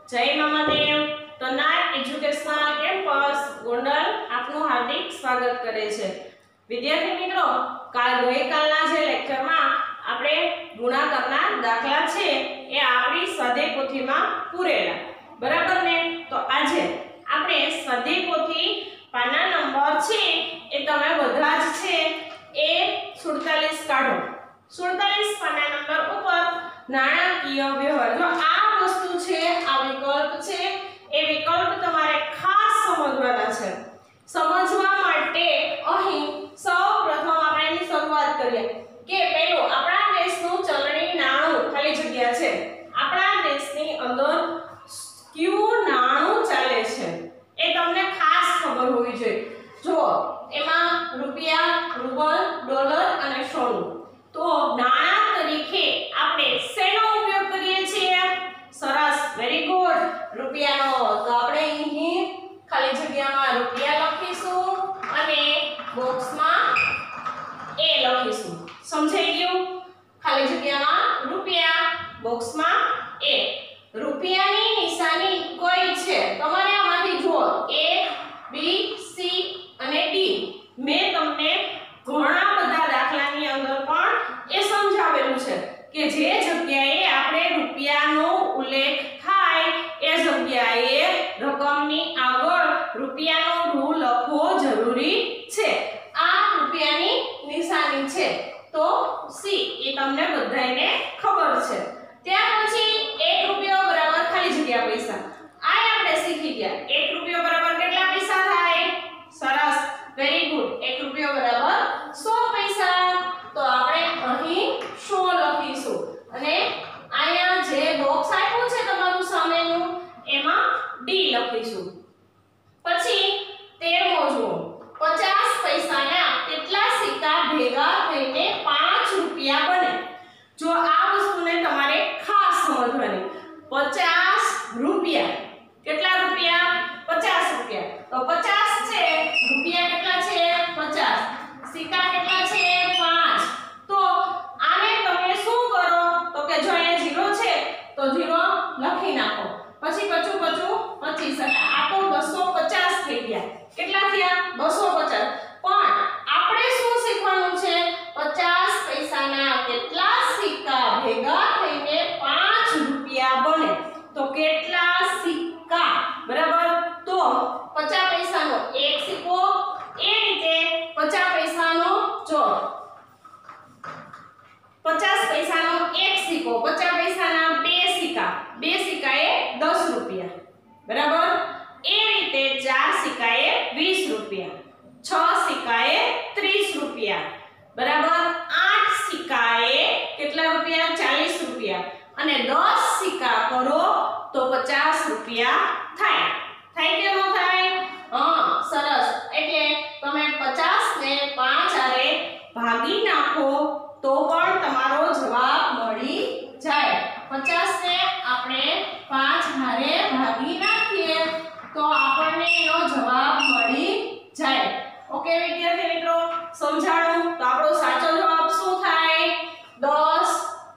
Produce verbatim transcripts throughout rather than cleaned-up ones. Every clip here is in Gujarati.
જય મામાદેવ તનાટ એજ્યુકેશનલ કેમ્પસ ગોંડલ આપનું હાર્દિક સ્વાગત કરે છે। વિદ્યાર્થી મિત્રો, કાલ ગઈકાલના જે લેક્ચરમાં આપણે ગુણાકારના દાખલા છે એ આપણી સ્વાધ્યાય પોથીમાં પૂરેલા, બરાબર ને? તો આજે આપણે સ્વાધ્યાય પોથી પાના નંબર છે એ તમે બધા જ છે એ સુડતાલીસ કાઢો। સુડતાલીસ પાના નંબર ઉપર નાણાકીય વ્યવહાર, જો આ વસ્તુ છે, આ વિકલ્પ છે, એ વિકલ્પ તમારે ખાસ સમજવાના છે। સમજવા માટે અહીં સૌપ્રથમ આપણે એની શરૂઆત કરીએ કે પહેલું આપણા દેશનું ચલણી નાણું ખાલી જગ્યા છે, આપણા દેશની અંદર કયું નાણું ચાલે છે એ તમને ખાસ ખબર હોવી જોઈએ। જો એમાં રૂપિયા, રૂબલ, ડોલર અને સોનું, તો નાણાં તરીકે આપણે શેનો ઉપયોગ કરીએ છીએ? સરસ, વેરી ગુડ, રૂપિયાનો। તો આપણે અહીં ખાલી જગ્યામાં રૂપિયા લખીશું અને બોક્સમાં એ લખીશું। સમજાઈ ગયું? ખાલી જગ્યામાં રૂપિયા, બોક્સમાં એ। રૂપિયાની નિશાની કઈ છે? તમારે આમાંથી જુઓ એ, બી, સી અને ડી। મેં તમને ઘણા બધા દાખલાની અંદર પણ એ સમજાવેલું છે કે જે જગ્યાએ આપણે રૂપિયાનો ઉલ્લેખ થાય એ જગ્યાએ રકમની આગળ રૂપિયાનો રૂ લખવો જરૂરી છે। આ રૂપિયાની નિશાની છે, તો સી એ તમને બધાને ખબર છે। ત્યાર પછી એક રૂપિયો બરાબર ખાલી જગ્યા પૈસા, આ આપણે શીખી ગયા। એક રૂપિયો બરાબર કેટલા પૈસા થાય? સરસ, વેરી ગુડ, એક રૂપિયો બરાબર સો પૈસા। તો આપણે અહીં સો લખીશું અને અહીંયા જે બોક્સ આપ્યું છે તમારું સામેનું એમાં ડી લખીશું। પછી તેરમો જુઓ, પચાસ પૈસાના કેટલા સિક્કા ભેગા થઈને પાંચ રૂપિયા બને? જો આ વસ્તુને તમારે ખાસ સમજવાની। પચાસ રૂપિયા, કેટલા રૂપિયા? પચાસ રૂપિયા। તો પચાસ છે, રૂપિયા કેટલા છે? પચાસ, સિક્કા કેટલા છે? પાંચ। તો આને તમે શું કરો તો કે જો અહીંયા ઝીરો છે તો ઝીરો લખી નાખો, પછી પચું પચું પચીસ, એટલે આ તો બસો પચાસ થઈ ગયા। કેટલા થયા? બસો પચાસ। પણ આપણે શું શીખવાનું છે? પચાસ પૈસાના કેટલા સિક્કા ભેગા થઈને પાંચ રૂપિયા બને? તો કેટલા સિક્કા, બરાબર? તો પચાસ પૈસાનો એક સિક્કો, એ રીતે પચાસ પૈસાનો જો પચાસ પૈસાનો એક સિક્કો, પચાસ પૈસાના બે સિક્કા, બે સિક્કાએ દસ રૂપિયા, બરાબર? એ રીતે ચાર સિક્કાએ વીસ રૂપિયા, છ સિક્કાએ ત્રીસ રૂપિયા, બરાબર? આઠ સિક્કાએ કેટલા રૂપિયા? ચાલીસ રૂપિયા, અને દસ સિક્કા કરો તો પચાસ રૂપિયા થાય। થાય કે ન થાય? હા, સરસ। એટલે તમે પચાસ ને પાંચ આરે ભાગી નાખો તો પણ તમારો જવાબ મળી જાય। પચાસ ને આપણે પાંચ હારે ભાગી નાખીએ તો આપણને એનો જવાબ મળી જાય। ઓકે વિદ્યાર્થી મિત્રો, સમજાણું? તો આપણો સાચો જવાબ શું થાય? દસ,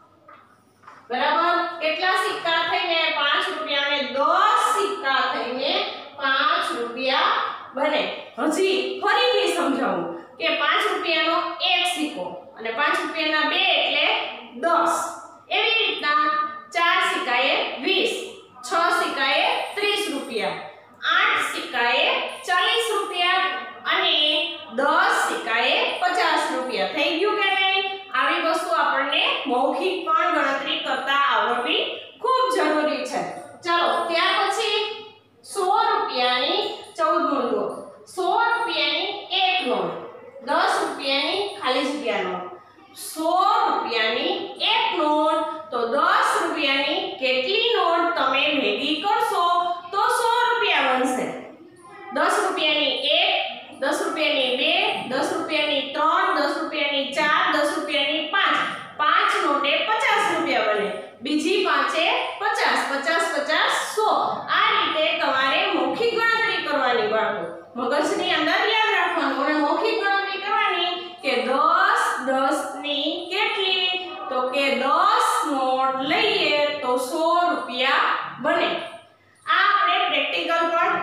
બરાબર? કેટલા સિક્કા થઈને પાંચ રૂપિયા, અને દસ સિક્કા થઈને પાંચ રૂપિયા બને। હજી ફરીથી સમજાવું કે પાંચ રૂપિયાનો એક સિક્કો અને પાંચ રૂપિયાના બે એટલે દસ, એવી રીતના ચાર સિક્કાએ વીસ, છ સિક્કાએ ત્રીસ રૂપિયા, આઠ સિક્કાએ ચાલીસ રૂપિયા અને દસ સિક્કાએ પચાસ રૂપિયા। થઈ ગયું કે નહીં? આવી વસ્તુ આપણને મૌખિક પણ ગણતરી કરતા આવડવી ખૂબ જરૂરી છે। ચાલો ત્યાર પછી સો રૂપિયાની ચૌદ નોંધો, સો રૂપિયાની એક નોટ, દસ રૂપિયાની ખાલી જગ્યા નોટ, સો રૂપિયાની એક નોટ, તો દસ રૂપિયાની કેટલી નોટ તમે ભેગી કરશો તો સો રૂપિયા બનશે? દસ રૂપિયાની એક, દસ રૂપિયાની બે, દસ રૂપિયાની ત્રણ, દસ રૂપિયાની ચાર, દસ રૂપિયાની પાંચ, પાંચ નોટે પચાસ રૂપિયા બને, બીજી પાંચે પચાસ, પચાસ પચાસ સો। આ રીતે તમારે મૌખિક ગણતરી કરવાની, બાળકો મગજની અંદર યાદ રાખવાનું અને મૌખિક ગણતરી કરવાની કે દસ, દસ ની કેટલી? તો કે દસ નોટ લઈએ તો સો રૂપિયા બને।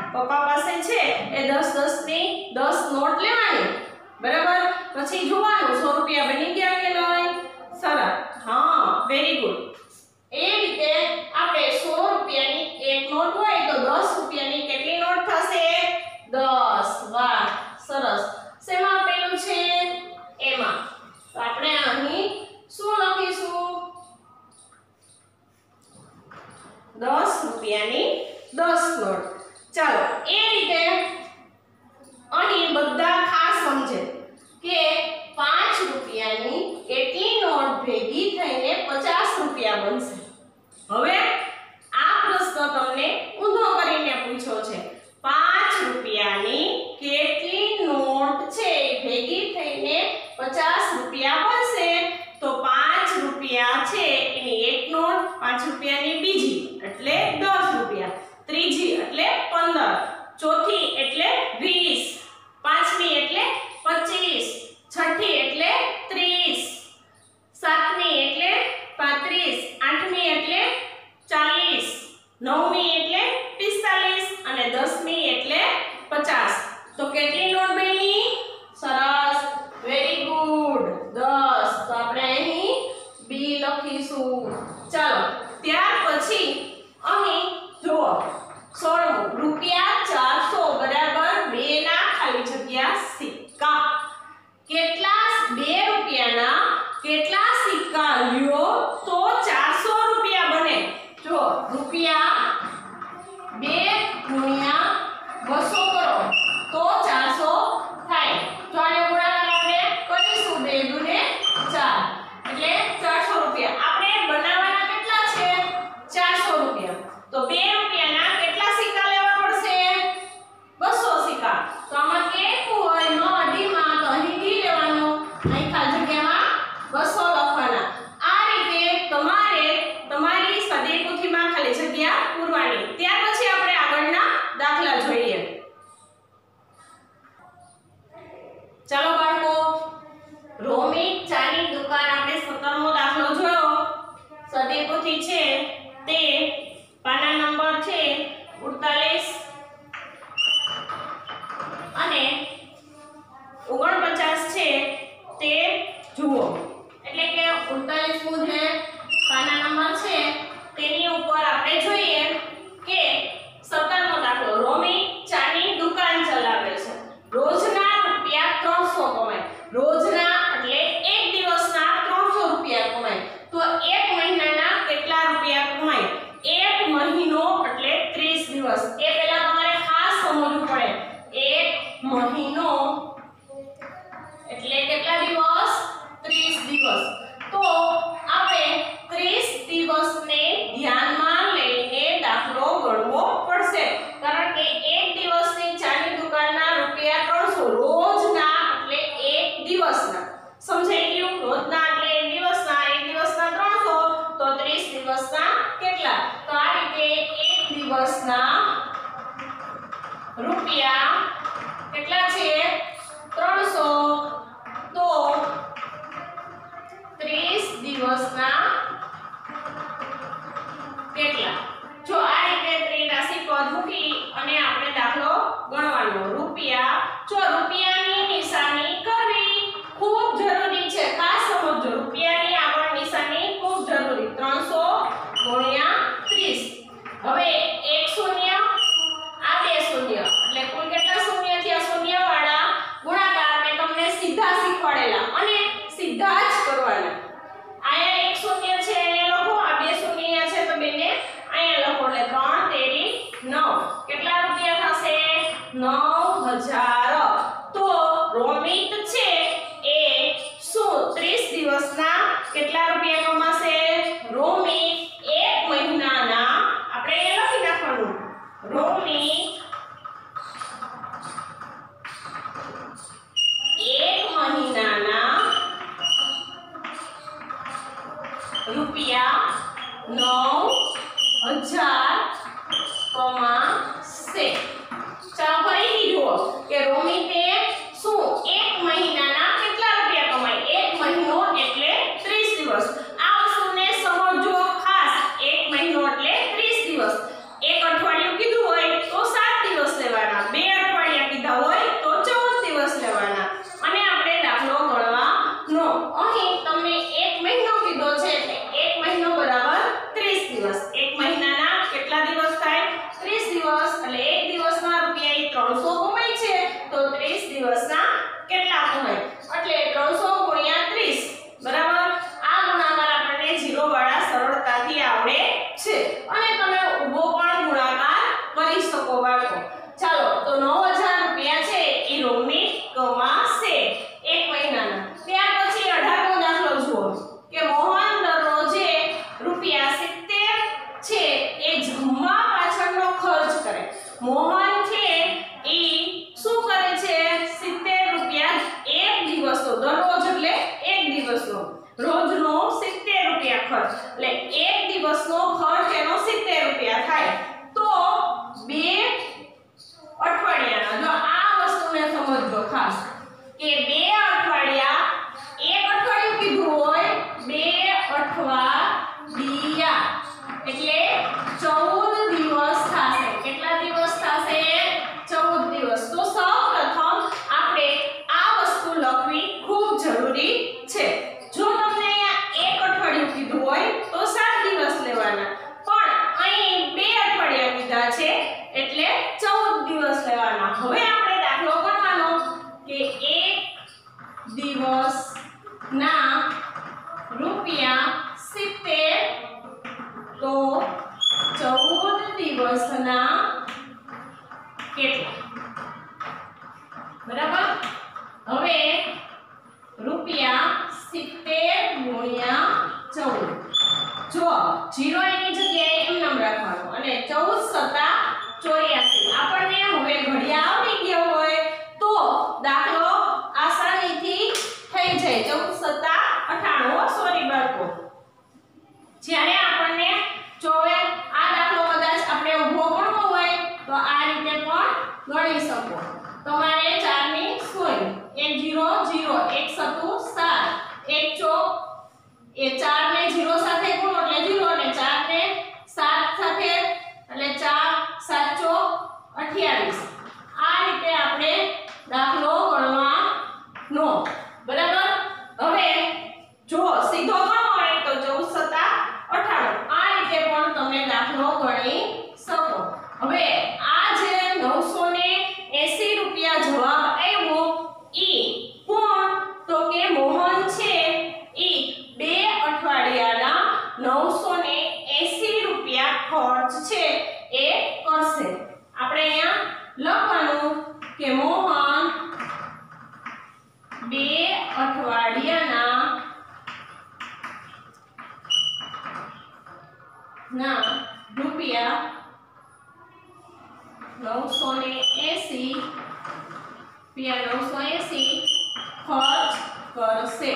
પપ્પા પાસે છે એ દસ દસ ની દસ નોટ લેવાની, બરાબર. પછી જોવાનું સો રૂપિયા બની ગયા કે નહીં. સરસ, હા, વેરી ગુડ. એ રીતે આપણે સો રૂપિયાની એક નોટ હોય તો દસ રૂપિયાની કેટલી નોટ થશે? દસ. વાહ, સરસ. શેમાં આપેલું છે? એમાં. તો આપણે અહીં શું લખીશું? દસ રૂપિયાની દસ નોટ. ચાલો, એ રીતે અહીં બધા ખાસ સમજે કે પાંચ રૂપિયાની કેટલી નોટ ભેગી થઈને પચાસ રૂપિયા બનશે. હવે આ પ્રશ્ન તમને ઊંધો કરીને પૂછ્યો છે. પાંચ રૂપિયાની કેટલી નોટ છે ભેગી થઈને પચાસ રૂપિયા બનશે? તો પાંચ રૂપિયા છે એની એક નોટ, પાંચ રૂપિયાની બીજી એટલે દસ રૂપિયા, ત્રીજી એટલે પંદર, ચોથી એટલે વીસ, પાંચમી એટલે પચીસ, છઠ્ઠી એટલે ત્રીસ, સાતમી એટલે પાંત્રીસ, આઠમી એટલે ચાલીસ, નવમી એટલે પિસ્તાલીસ અને દસમી એટલે પચાસ. તો કેટલી નોટ બની? સરસ, વેરી ગુડ, દસ. તો આપણે અહીં બી લખીશું. ચાલો, ત્યાર પછી અહીં જુઓ સોળમું, રૂપિયા ચારસો બરાબર બે ના ખાલી જગ્યા સિક્કા. કેટલા બે રૂપિયાના કેટલા સિક્કા લ્યો તો ચારસો રૂપિયા બને? જો રૂપિયા બે ગુણ્યા બસો કરો તો ચારસો થાય. જો આને ગુણાકાર આપણે કરીશું બે દુને ચાર એટલે ચારસો રૂપિયા. આપણે બનાવવાના કેટલા છે? ચારસો રૂપિયા. તો બે રૂપિયાના કેટલા સિક્કા લેવા પડશે? બસો સિક્કા. તો આમાં કેટલું હોય? નો અઢીમાં તો અહીં ડી લેવાનું, અહીં ખાલી જગ્યામાં બસો લખવાના. આ રીતે તમારે તમારી સ્વાધ્યાય પોથીમાં ખાલી જગ્યા પૂરવાની. ત્યાર પછી આપણે આગળના દાખલા જોઈએ. ચાલો બાળકો, રોમી ચાની દુકાન આપણે સત્તરમો દાખલો જોયો. સ્વાધ્યાય પોથી છે તે પાના નંબર છે અડતાલીસ અને ઓગણપચાસ છે તે જુઓ. એટલે કે અડતાલીસ મુ જે પાના નંબર છે તેની ઉપર આપણે જોઈએ કે સત્તરમો દાખલો, રોમી ચાની દુકાન ચલાવે છે. રોજના રૂપિયા ત્રણસો કમાય. રોજના એટલે એક દિવસના ત્રણસો રૂપિયા કમાય. તો એક મહિનાના કેટલા રૂપિયા કમાય? એક મહિનો એટલે ત્રીસ દિવસ. એ પહેલા તમારે ખાસ સમજવું પડે. એક મહિનો એટલે કેટલા દિવસ? ત્રીસ દિવસ. તો આપણે ત્રીસ દિવસને ધ્યાનમાં લઈને દાખલો ગણવો પડશે. કારણ કે એક દિવસની ચાની દુકાનના રૂપિયા ત્રણસો, રોજના એટલે એક દિવસના. સમજાઈ ગયું? રોજના એટલે એક દિવસના, એક દિવસના ત્રણસો તો ત્રીસ દિવસના કેટલા? તો આ રીતે એક દિવસના રૂપિયા કેટલા છે? ત્રણસો. તો ત્રીસ દિવસના કેટલા? જો આ રીતે ત્રિરાશી પદ મૂકી અને આપણે દાખલો ગણવાનો. રૂપિયા, જો રૂપિયાની નિશાની કરવી ખૂબ જરૂરી છે. ખાસ સમજો, રૂપિયાની આગળ નિશાની ખૂબ જરૂરી. ત્રણસો ગુણ્યા ત્રીસ. હવે એક શૂન્ય, આ બે શૂન્ય એટલે કુલ કેટલા શૂન્ય થયા? શૂન્ય વાળા ગુણાકાર મેં તમને સીધા શીખવાડેલા અને સીધા જ કરવાના. આયા એક શૂન્ય છે અહીંયા લખો, આ બે શૂન્ય છે તો બેને અહીંયા લખો એટલે ત્રણ તેરી નવ. કેટલા રૂપિયા થશે? નવ હજાર. તો રોમિત છે એ શું ત્રીસ દિવસના કેટલા રૂપિયા કમાશે? રોમિત એક મહિનાના આપણે લખી નાખવાનું. રોમિત એક મહિનાના રૂપિયા નવ હજાર કમાશે. ચાલો ફરીથી જુઓ કે રોમિતે શું એક મહિનાના દિવસના કેટલા હોય એટલે ત્રણસો ગુણ્યા ત્રીસ બરાબર આ ગુણાકાર આપણને ઝીરો વાળા સરળતાથી આવડે છે અને તમે ઊભો પણ ગુણાકાર કરી શકો બાળકો ચાલો તો નવ હજાર રૂપિયા છે એ રોમિત કમાશે એક મહિનાના ત્યાર પછી અઢારમો દાખલો જુઓ કે મોહન દરરોજે રૂપિયા સિત્તેર છે એ જમવા પાછળનો ખર્ચ કરે મોહન છે એ શું કરે છે સિત્તેર રૂપિયા એક દિવસનો દરરોજ એટલે એક દિવસનો રોજનો સિત્તેર રૂપિયા ખર્ચ એટલે એક દિવસનો ખર્ચ એનો સિત્તેર રૂપિયા થાય તો બે અઠવાડિયાના જો આ વસ્તુને સમજજો ખાસ કે બે અઠવાડિયા એક અઠવાડિયું કીધું હોય બે અઠવાડિયા એટલે ચૌદ દિવસ થશે કેટલા દિવસ થશે ચૌદ દિવસ તો સૌપ્રથમ આપણે આ વસ્તુ લખવી ખૂબ જરૂરી છે જો તમને અહીંયા એક અઠવાડિયું કીધું હોય તો સાત દિવસ લેવાના પણ અહીં બે અઠવાડિયા કીધા છે એટલે ચૌદ દિવસ લેવાના હવે આપણે દાખલો ગણવાનો કે એક દિવસના રૂપિયા સિત્તેર તો ચૌદ દિવસના કેટલા બરાબર હવે રૂપિયા સિત્તેર ગુણ્યા ચૌદ જો જીરો એની જગ્યાએ એમ નામ રાખવાનું અને ચૌદ સત્તા ચોર્યાસી આપણને હવે ઘડિયા આવડી ગયા હોય તો દાખલો આસાનીથી થઈ જાય ચૌદ સત્તા અઠ્ઠાણું સોરી બાળકો જ્યારે આપણને ચોવે આ દાખલો કદાચ આપણે ઊભો ગણવો હોય તો આ રીતે પણ ગણી શકો તમારે ચાર ની સોય એક ઝીરો ઝીરો એક સત્તુ સાત એક ચોક એ ચાર ને ઝીરો સાથે ગુણો એટલે ઝીરો અને ચાર ને સાત સાથે એટલે ચાર સાત ચોક અઠ્યાવીસ આ રીતે આપણે દાખલો ગણવાનો બરાબર હવે જો સીધો ગણવો હોય તો ચૌદ સત્તા અઠ્ઠાણું આ રીતે પણ તમે દાખલો ગણી શકો હવે આ જે નવસો એંસી રૂપિયા જવાબ આવ્યો ઈ કોણ તો કે મોહન છે ઈ બે અઠવાડિયાના નવસો એંસી રૂપિયા ખર્ચ છે એ કરશે આપણે અહીંયા લખવાનું કે મોહન બે અઠવાડિયાના ના રૂપિયા નવસો એંસી રૂપિયા નવસો એંસી ખર્ચ કરશે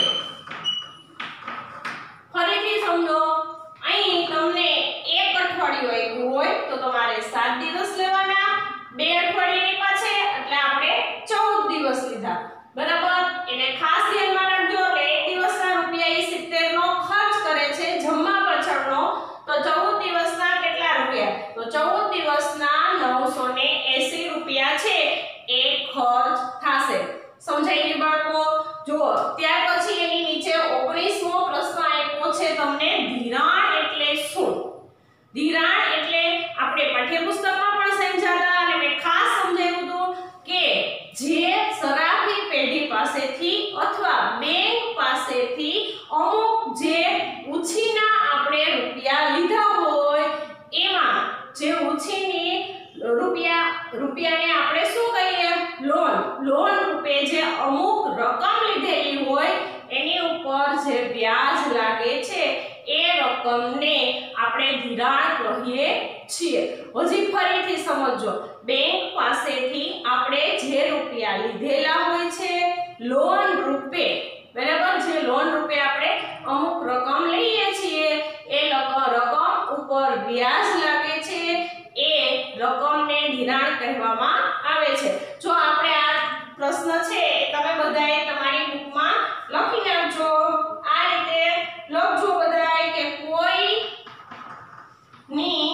ફરીથી સમજો અહીં તમને એક અઠવાડિયું આપ્યું હોય તો તમારે સાત દિવસ લેવાના બે અઠવાડિયાની પાછે એટલે આપણે ચૌદ દિવસ લીધા બરાબર એટલે ખાસ ધ્યાનમાં રાખજો કે એક દિવસના રૂપિયા સિત્તેર નો ખર્ચ કરે છે જમવા પાછળનો તો ચૌદ દિવસના કેટલા રૂપિયા તો ચૌદ દિવસના નવસો એંસી રૂપિયા છે એ ખર્ચ થશે સમજાઈ ગયું બાળકો જુઓ ત્યાર પછી એની નીચે ઓગણીસમો પ્રશ્ન આપ્યો છે તમને ધિરાણ એટલે શું ધિરાણ એટલે આપણે પાઠ્યપુસ્તકમાં પણ સમજાતા અને મેં ખાસ સમજાવ્યું હતું કે જે સરાફી પેઢી પાસેથી અથવા બેંક પાસેથી અમુક જે ઉછીના આપણે રૂપિયા લીધા હોય એમાં જે ઉછીની રૂપિયા રૂપિયાને આપણે શું કહીએ લોન લોન રૂપે જે અમુક રકમ લીધેલી હોય એની ઉપર જે વ્યાજ લાગે છે એ રકમને આપણે ધિરાણ કહીએ છીએ હજી ફરીથી સમજો બેંક પાસેથી આપણે જે રૂપિયા લીધેલા હોય છે લોન રૂપે બરાબર જે લોન રૂપે આપણે અમુક રકમ લઈએ છીએ એ રકમ ઉપર વ્યાજ લાગે છે એ રકમને ધિરાણ કહેવામાં આવે છે જો આપણે આ પ્રશ્ન છે તમે બધાએ તમારી બુકમાં લખી નાખજો આ રીતે લખજો બધાએ કે કોઈ ની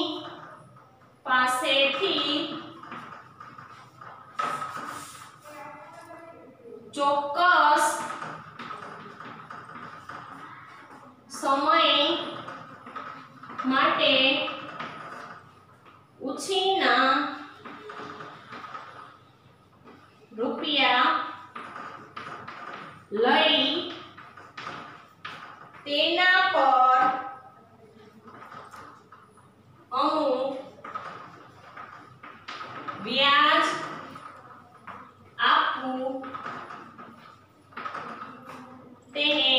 પાસેથી ચોક્કસ સમય માટે ઉછીના રૂપિયા લઈ તેના પર અમુક વ્યાજ આપવું તેને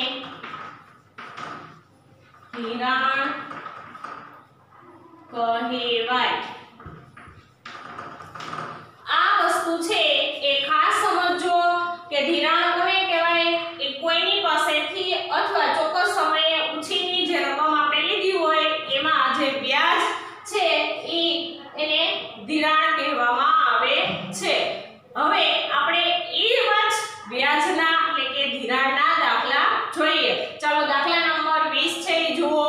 ધિરાણ કહેવાય। આ વસ્તુ છે એ ખાસ સમજો કે ધિરાણ કોને કહેવાય એ કોઈની પાસેથી અથવા ચોક્કસ સમયે ઉછીની જે રકમ આપણે લીધી હોય એમાં જે વ્યાજ છે એ એને ધિરાણ કહેવામાં આવે છે। હવે આપણે એ જ વ્યાજના એટલે કે ધિરાણના દાખલા જોઈએ। ચાલો દાખલા નંબર વીસ છે એ જુઓ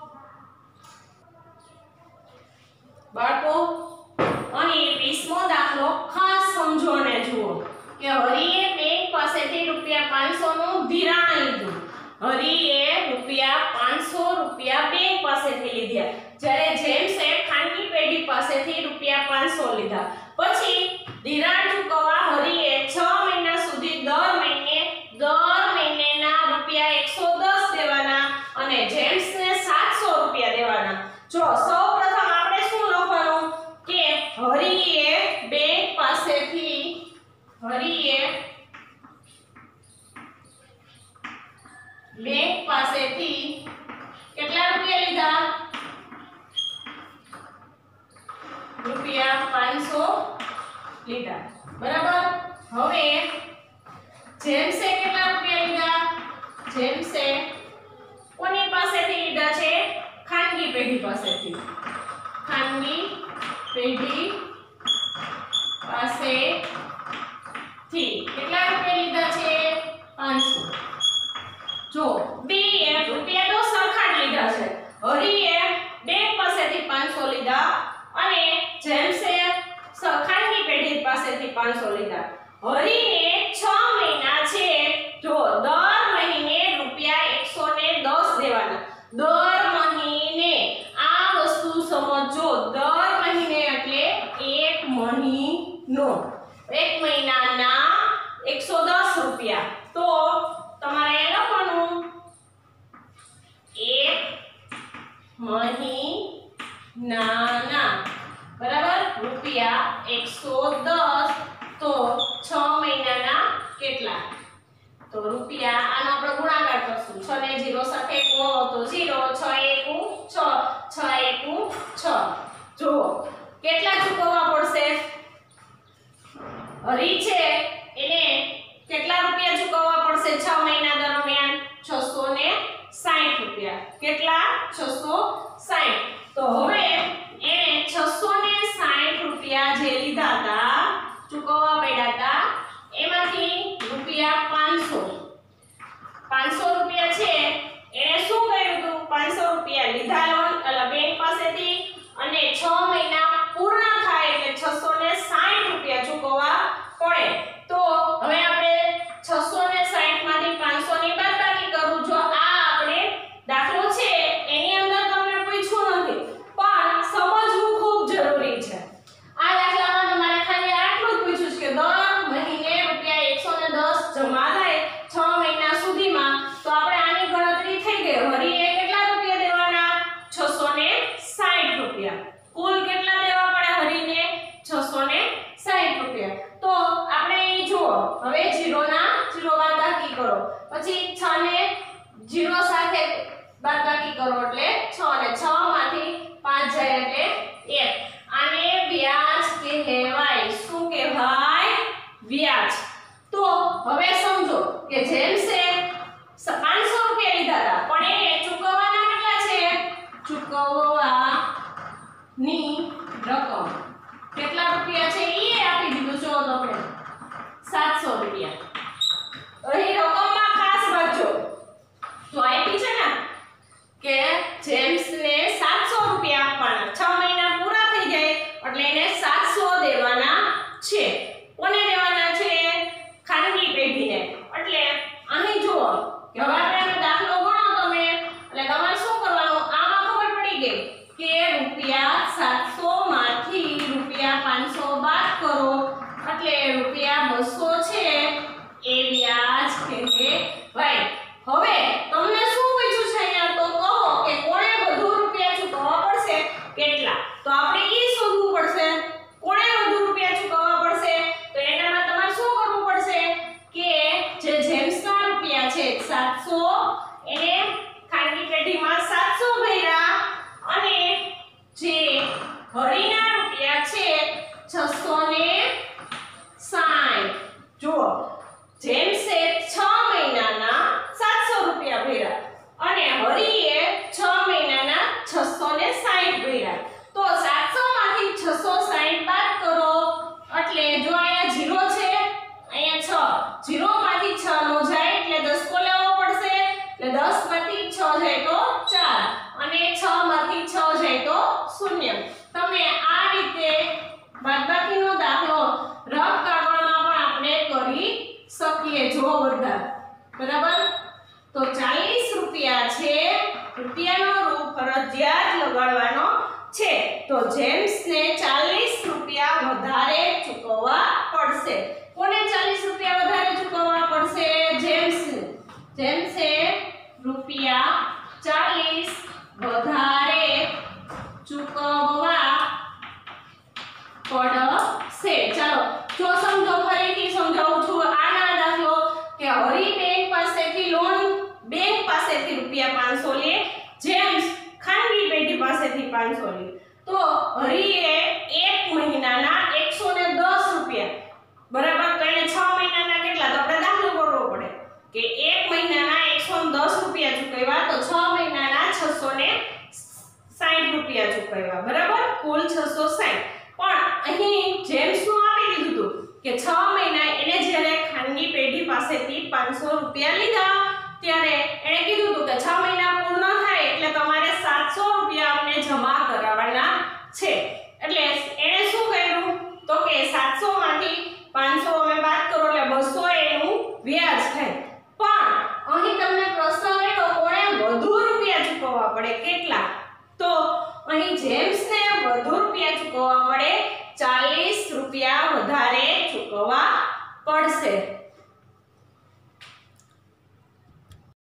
બાળકો। અહીં વીસમો દાખલો ખાસ સમજો અને જુઓ કે હરિએ બેંક પાસેથી રૂપિયા પાંચસો નું ધિરાણ લીધું। હરિએ રૂપિયા પાંચસો રૂપિયા બેંક પાસેથી લીધા જ્યારે જેમ્સે ખાનગી પેઢી પાસેથી રૂપિયા પાંચસો લીધા। પછી ધિરાણ ચૂકવવા હરિએ છ મહિના સુધી દર મહિને દર મહિનેના રૂપિયા એકસો દસ દેવાના અને જેમ્સને સાતસો રૂપિયા દેવાના। જો સૌપ્રથમ આપણે શું લખવાનું કે હરિએ બેંક પાસેથી હરિએ બેંક પાસેથી કેટલા રૂપિયા લીધા રૂપિયા પાંચસો લીધા બરાબર। હવે જેમ્સે કેટલા રૂપિયા લીધા જેમ્સે કોની પાસેથી લીધા છે ખાનગી પેઢી પાસેથી ખાનગી પેઢી પાસેથી કેટલા રૂપિયા લીધા છે પાંચસો। જો બે રૂપિયા તો સરખા જ લીધા છે। હરિએ બેંક પાસેથી પાંચસો લીધા અને જેમ્સે ખાનગી પેઢી પાસેથી પાંચસો લીધા। હરિને છ મહિના છે જો દર મહિને રૂપિયા એકસો દસ દેવાના। દર મહિને આ વસ્તુ સમજો દર મહિને એટલે એક મહિનો એક મહિનાના એકસો દસ રૂપિયા। તો તમારે લખવાનું એક મહિનાના બરાબર રૂપિયા એકસો દસ તો છ મહિનાના કેટલા તો રૂપિયા આનો આપણે ગુણાકાર કરશું છ ને ઝીરો સાથે ગુણો તો ઝીરો છ એકુ છ છ એકુ છ। જો કેટલા ચૂકવવા પડશે હરી છે એને કેટલા રૂપિયા ચૂકવવા પડશે છ મહિના દરમિયાન છસો સાઠ રૂપિયા। કેટલા છસો સાઠ। તો હવે એને છસો સાઠ રૂપિયા જે લીધા હતા ચૂકવવા પડ્યા હતા એમાંથી રૂપિયા પાંચસો પાંચસો રૂપિયા છે એને શું કર્યું હતું પાંચસો રૂપિયા લીધા લોન એટલે બેંક પાસેથી અને છ મહિના પૂર્ણ થાય એટલે છસો સાઠ રૂપિયા ચૂકવવા પડે। તો હવે આપણે છસો સાઠ માંથી પાંચસો ની બાદબાકી કરું। જો આ આપણે દાખલો છે એની અંદર તમને પૂછ્યું નથી પણ સમજવું ખૂબ જરૂરી છે। આ દાખલામાં તમારે ખાલી આટલું જ પૂછ્યું છે કે દર મહિને રૂપિયા એકસો દસ જમા થાય છ મહિના સુધીમાં તો આપણે આની ગણતરી થઈ ગઈ। હરીએ કેટલા રૂપિયા દેવાના છસો સાઠ રૂપિયા। કુલ કેટલા દેવા પડે હરીને છસો સાઠ રૂપિયા। તો આપણે અહીં જુઓ હવે ઝીરો ના ઝીરો બાદબાકી કરો પછી છ ને ઝીરો સાથે બાદબાકી કરો એટલે છ અને છ માંથી પાંચ જાય એટલે એક। આને વ્યાજ કહેવાય। શું કહેવાય વ્યાજ। તો હવે સમજો કે જેમ્સે પાંચસો રૂપિયા લીધા હતા પણ એને ચૂકવવાના કેટલા છે ચૂકવવાની રકમ કેટલા રૂપિયા છે એ આપી દીધું જો તમને સાતસો રૂપિયા। અહીં રકમમાં ખાસ વાંચો તો આપી છે ને કે જેમ્સને સાતસો રૂપિયા આપવાના છ મહિના પૂરા થઈ જાય એટલે એને સાતસો દેવાના છે। કોને દેવાના છે ખાનગી પેઢીને। એટલે અહીં જુઓ કે હવે આપણે દાખલો ગણો તમે એટલે તમારે શું કરવાનું આમાં ખબર પડી ગઈ કે રૂપિયા સાતસો માંથી રૂપિયા પાંચસો બાદ કરો એટલે રૂપિયા બસો છે એ વ્યાજ કહેવાય। વાય. હવે તમને શું પૂછ્યું છે અહીંયા તો કહો કે કોણે વધુ રૂપિયા ચૂકવવા પડશે કેટલા. તો આપણે ઈ શોધવું પડશે કોણે વધુ રૂપિયા ચૂકવવા પડશે. તો એનામાં તમારે શું કરવું પડશે કે જે જેમ્સના રૂપિયા છે સાતસો એને ખાનગી પેઢીમાં સાતસો ભર્યા અને જે હરીના રૂપિયા છે છસો ને સાઠ. જુઓ જેમ્સે છ મહિનાના સાતસો રૂપિયા ભર્યા અને હરીએ છ મહિનાના છસો ને સાઠ ભર્યા. તો સાતસો માંથી છસો સાઠ બાદ કરો એટલે જો અહીંયા ઝીરો છે અહીંયા છ, ઝીરો માંથી છ નો જાય એટલે દસકો લેવો પડશે એટલે દસ માંથી છ જાય તો ચાર અને છ માંથી છ જાય તો શૂન્ય. તમે આ રીતે બાદબાકીનો દાખલો રફ કાગળમાં પણ આપણે કરી શકીએ. જો બધા બરાબર. તો ચાલીસ રૂપિયા છે રૂપિયાનો રૂપ ફરજિયાત લગાડવાનો છે. તો જેમ્સને ચાલીસ રૂપિયા વધારે ચૂકવવા પડશે. કોને ચાલીસ રૂપિયા વધારે ચૂકવવા પડશે? જેમ્સને. જેમ્સે રૂપિયા ચાલીસ વધારે ચૂકવવા પડશે. ચાલો જો સમજો ફરીથી સમજાવું છું આના દાખલો કે હરી બેંક પાસેથી લોન બેંક પાસેથી રૂપિયા પાંચસો લે, જેમ્સ ખાનગી પેઢી પાસેથી પાંચસો લે. તો હરીએ એક મહિનાના એકસો ને દસ રૂપિયા બરાબર કઈને છ મહિનાના કેટલા તો આપણે દાખલો કરવો પડે કે એક મહિનાના એકસો દસ રૂપિયા ચૂકવ્યા તો છ મહિનાના છસો ને સાઠ રૂપિયા ચૂકવ્યા બરાબર કુલ છસો સાઠ. પણ અહીં જેમ્સનું આપી દીધું હતું કે છ મહિના એને જ્યારે ખાનગી પેઢી પાસેથી પાંચસો રૂપિયા લીધા ત્યારે એણે કીધું હતું કે છ મહિના પૂર્ણ થાય એટલે તમારે સાતસો રૂપિયા અમને જમા કરાવવાના છે. એટલે એણે શું કર્યું તો કે સાતસો માંથી પાંચસો અમે બાદ કરો એટલે બસો એનું વ્યાજ થાય. પણ અહીં તમને પ્રશ્ન કર્યો કોણે વધુ રૂપિયા ચૂકવવા પડે કેટલા. તો અહીં જેમ્સને વધુ રૂપિયા ચૂકવવા પડે ચાલીસ રૂપિયા વધારે ચૂકવવા પડશે.